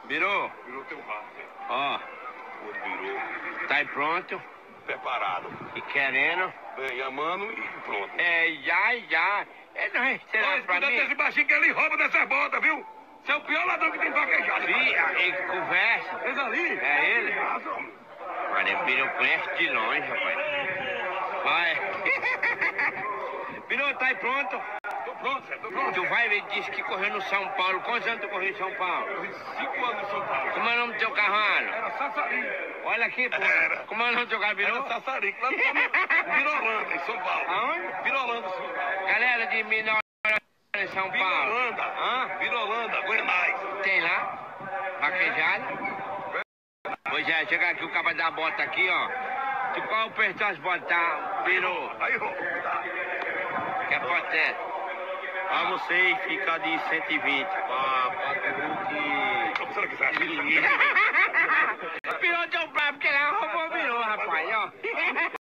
Virou? Virou teu rato. Ó. O outro virou. Tá aí pronto. Preparado. E querendo. Bem, amando e pronto. Já. Ele não receberá pra mim. Esse baixinho que ele rouba dessas botas, viu? Você é o pior ladrão que tem vaquejado. Sim, ele conversa. Esse ali? É ele? Mas eu conheço de longe, rapaz. Vai. Virou, tá aí pronto? Tô pronto, Zé, tô pronto. Tu vai ver, disse que correu no São Paulo. Quantos anos tu correu em São Paulo? Corri 5 anos no São Paulo. Como é o nome do teu cavalo? Era Sassarico. Olha aqui, pô. Era. Como é o nome do teu cavalo? Era Virou? Sassarico, lá no Virolanda, em São Paulo. Aonde? Virolanda, São Paulo. Galera de Minas em São Paulo. Virolanda. Hã? Virolanda, Goiás. Tem lá? Vaquejada? Pois é, chega aqui o cabo da bota aqui, ó. Tu qual o preço das botas? Tá? Virou. Aí, ó. Que é potente. Pra você fica de 120. Pra tu Como você quiser. Virou teu pai, porque ela roubou virou, rapaz, ó.